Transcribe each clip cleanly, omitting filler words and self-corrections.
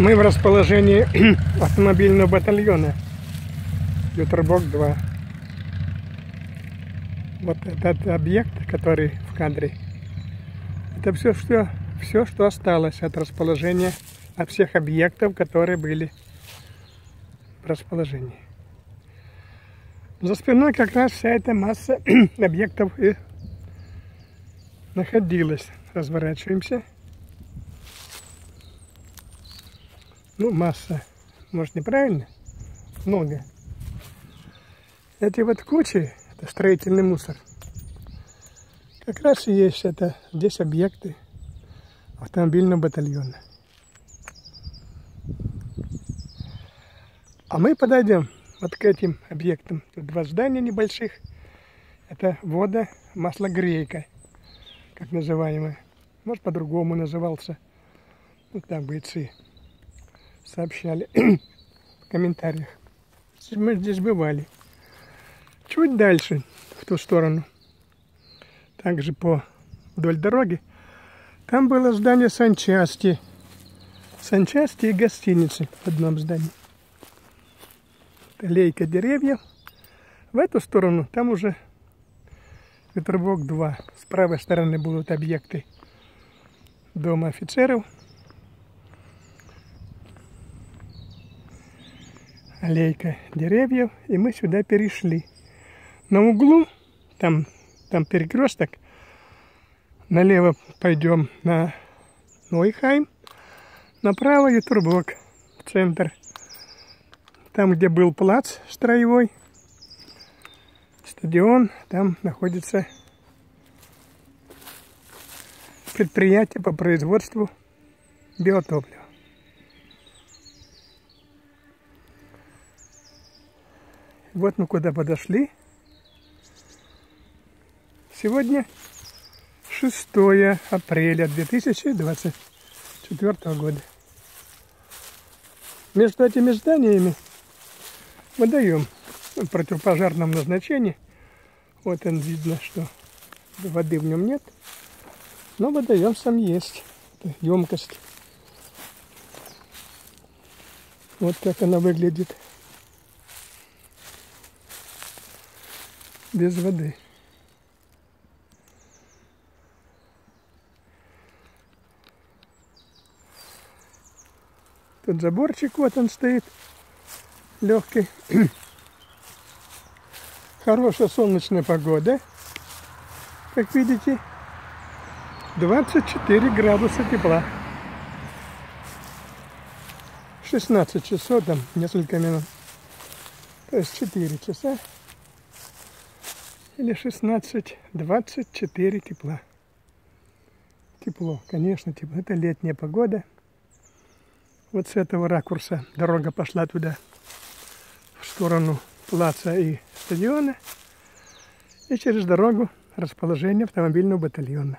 Мы в расположении автомобильного батальона Ютербок-2. Вот этот объект, который в кадре, это все, что осталось от расположения, от всех объектов, которые были в расположении. За спиной как раз вся эта масса объектов и находилась. Разворачиваемся. Ну, масса, может, неправильно, много. Эти вот кучи, это строительный мусор. Как раз и есть это, здесь объекты автомобильного батальона. А мы подойдем вот к этим объектам. Тут два здания небольших. Это маслогрейка, как называемая. Может, по-другому назывался. Вот так бойцы сообщали в комментариях. Мы здесь бывали. Чуть дальше, в ту сторону, также вдоль дороги, там было здание санчасти. Санчасти и гостиницы в одном здании. Аллейка деревьев. В эту сторону там уже Ютербок-2. С правой стороны будут объекты дома офицеров. Аллейка деревьев. И мы сюда перешли. На углу, там перекресток. Налево пойдем на Нойхайм. Направо Ютербок, в центр. Там, где был плац строевой, стадион, там находится предприятие по производству биотоплива. Вот мы куда подошли. Сегодня 6 апреля 2024 года. Между этими зданиями водоем в противопожарном назначении. Вот он, видно, что воды в нем нет, но водоем сам есть. Это емкость. Вот как она выглядит без воды. Тут заборчик, вот он стоит, легкий. Хорошая солнечная погода. Как видите, 24 градуса тепла. 16 часов, там несколько минут. То есть 4 часа. Или 16, 24 тепла. Тепло, конечно, тепло. Это летняя погода. Вот с этого ракурса дорога пошла туда, в сторону плаца и стадиона. И через дорогу расположение автомобильного батальона.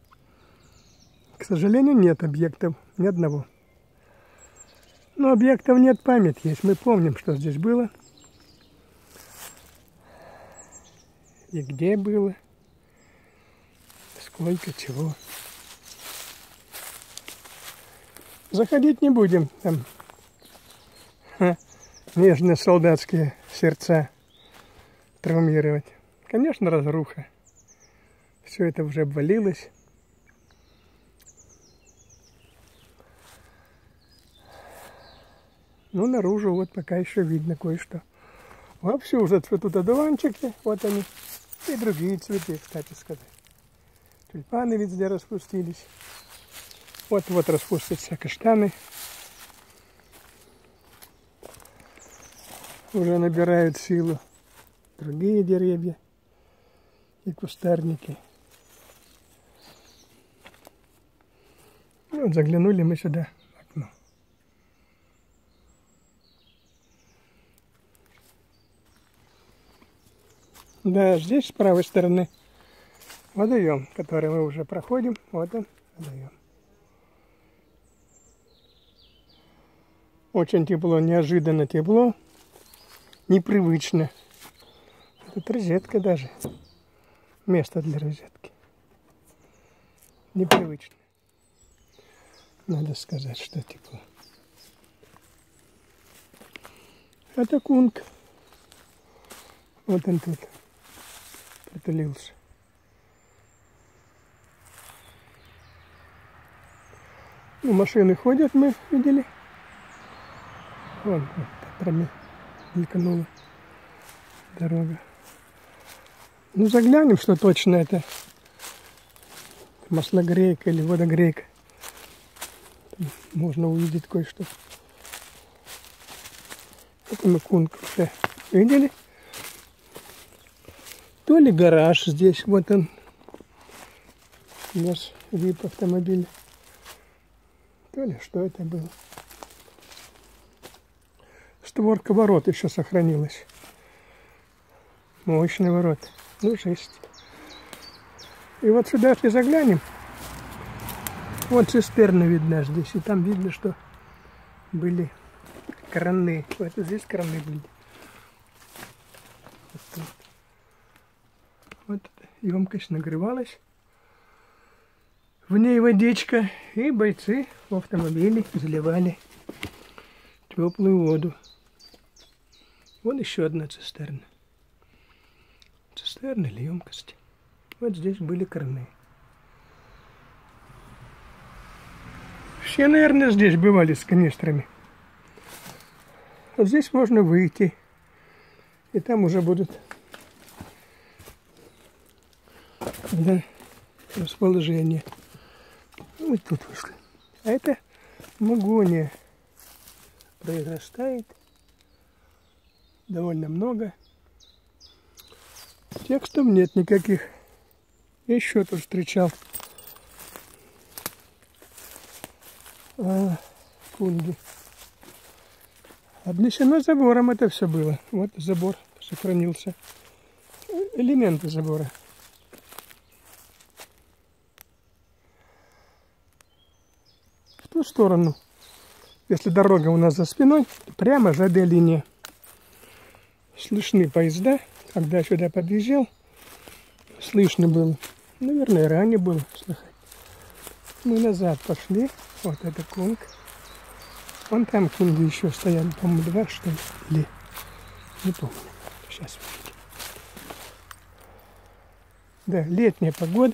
К сожалению, нет объектов, ни одного. Но объектов нет, память есть. Мы помним, что здесь было. И где было. Сколько чего. Заходить не будем, там нежные солдатские сердца травмировать. Конечно, разруха. Все это уже обвалилось. Ну, наружу вот пока еще видно кое-что. Вовсю уже цветут одуванчики, вот они. И другие цветы, кстати сказать. Тюльпаны везде распустились. Вот-вот распустятся каштаны. Уже набирают силу другие деревья и кустарники. И вот заглянули мы сюда в окно. Да, здесь с правой стороны водоем, который мы уже проходим. Вот он, водоем. Очень тепло, неожиданно тепло, непривычно. Тут розетка даже, место для розетки. Непривычно. Надо сказать, что тепло. Это кунг. Вот он тут притулился. Ну, машины ходят, мы видели. Вон, вот, мельканула дорога. Ну, заглянем, что точно это маслогрейка или водогрейка. Там можно увидеть кое-что. Это мы кунг уже видели. То ли гараж здесь, вот он, наш VIP автомобиль. То ли что это было. Створка ворот еще сохранилась. Мощный ворот. Ну, жесть. И вот сюда, если заглянем, вот цистерна видна здесь. И там видно, что были краны. Вот здесь краны были. Вот тут. Вот емкость нагревалась. В ней водичка. И бойцы в автомобиле заливали теплую воду. Вон еще одна цистерна. Цистерна или емкость. Вот здесь были краны. Все, наверное, здесь бывали с канистрами. Вот здесь можно выйти. И там уже будут, да, расположение. Мы тут вышли. А это магония. Произрастает довольно много. Текстов нет никаких. Еще тут встречал кунги. Обнесено забором это все было. Вот забор сохранился. Элементы забора. В ту сторону, если дорога у нас за спиной, прямо ЖД линия. Слышны поезда. Когда я сюда подъезжал, слышно было. Наверное, ранее было слыхать. Мы назад пошли. Вот это кунг. Вон там кунги еще стоят. По-моему, 2, что ли. Не помню. Сейчас увидим. Да, летняя погода.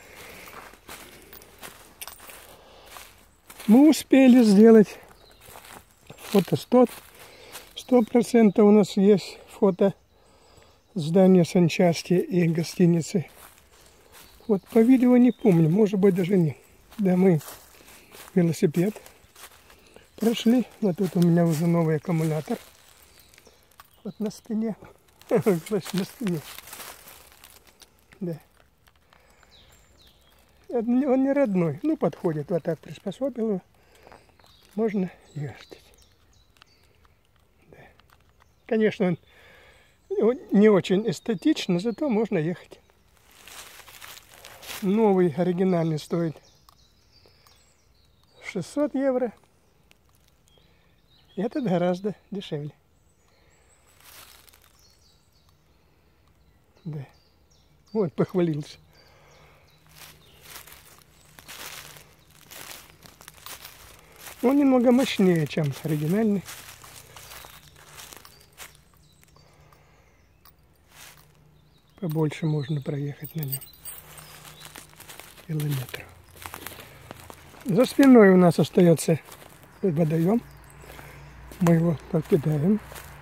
Мы успели сделать фотостот. 100% у нас есть фото здания санчасти и гостиницы. Вот по видео не помню, может быть даже не. Да, мы велосипед прошли. Вот тут у меня уже новый аккумулятор. Вот на спине. На спине. Да. Он не родной. Ну, подходит. Вот так приспособил его. Можно ездить. Да. Конечно, он не очень эстетично, зато можно ехать. Новый, оригинальный стоит 600 евро. Этот гораздо дешевле. Да. Вот, похвалился. Он немного мощнее, чем оригинальный. Побольше можно проехать на нем. Километров. За спиной у нас остается водоем. Мы его покидаем.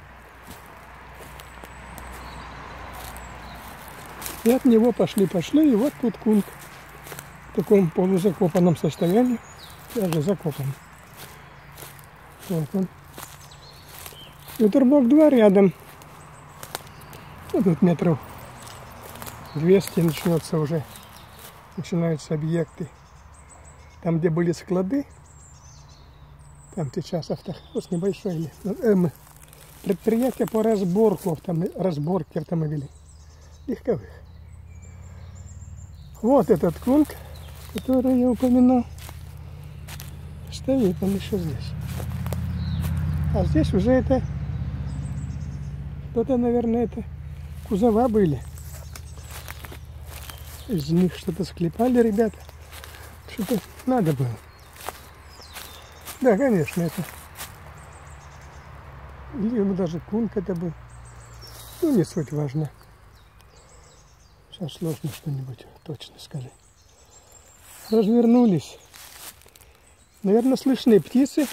И от него пошли. И вот тут кунг в таком полузакопанном состоянии. Даже закопан. Вот он. Ютербок 2 рядом. Вот тут метров 200 начнется уже. Начинаются объекты. Там, где были склады, там сейчас автохоз небольшой. Предприятие по разборке автомобилей. Легковых. Вот этот кунг, который я упоминал. Стоит он еще здесь. А здесь уже это... Кто-то, наверное, это кузова были. Из них что-то склепали ребята. Что-то надо было. Да, конечно, это Или даже кунг это был. Ну, не суть важно. Сейчас сложно что-нибудь точно сказать. Развернулись. Наверное, слышны птицы.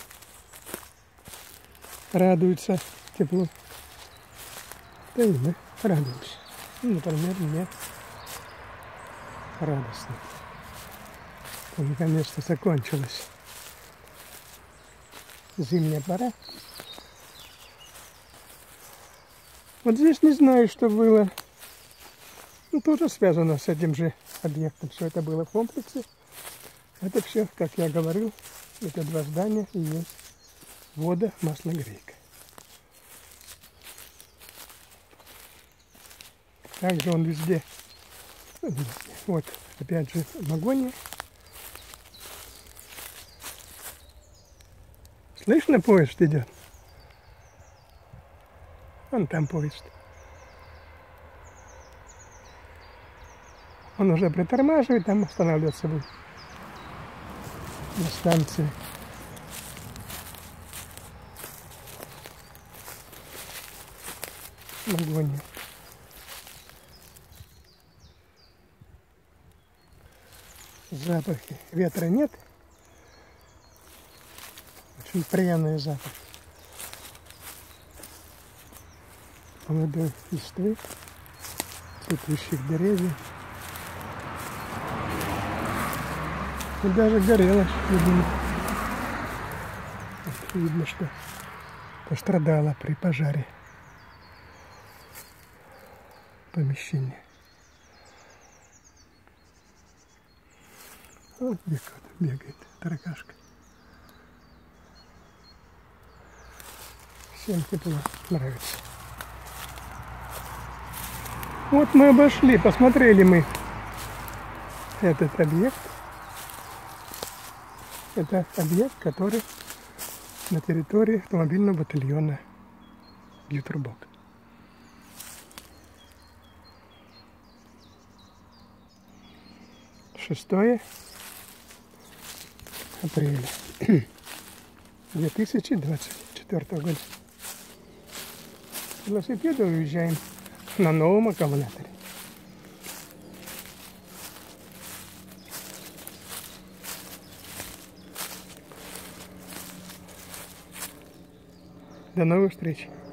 Радуются теплу. Да и мы радуемся. Ну, например, мне радостно. Наконец-то закончилась зимняя пора. Вот здесь не знаю, что было. Ну, тоже связано с этим же объектом. Все это было в комплексе. Это все, как я говорил, эти два здания и есть вода, маслогрейка. Также он везде. Вот, опять же, Магония. Слышно, поезд идет? Вон там поезд. Он уже притормаживает, там останавливаться будет. На станции. Магония. Запахи. Ветра нет. Очень пряный запах. Молодой листвы, цветущих деревьев. И даже горело, видимо. Видно, что пострадало при пожаре помещение. Вот бегает таракашка. Всем тепло, нравится. Вот мы обошли, посмотрели мы этот объект. Это объект, который на территории автомобильного батальона Ютербок. Шестое апреля 2024 года. С велосипеда уезжаем на новом аккумуляторе. До новых встреч!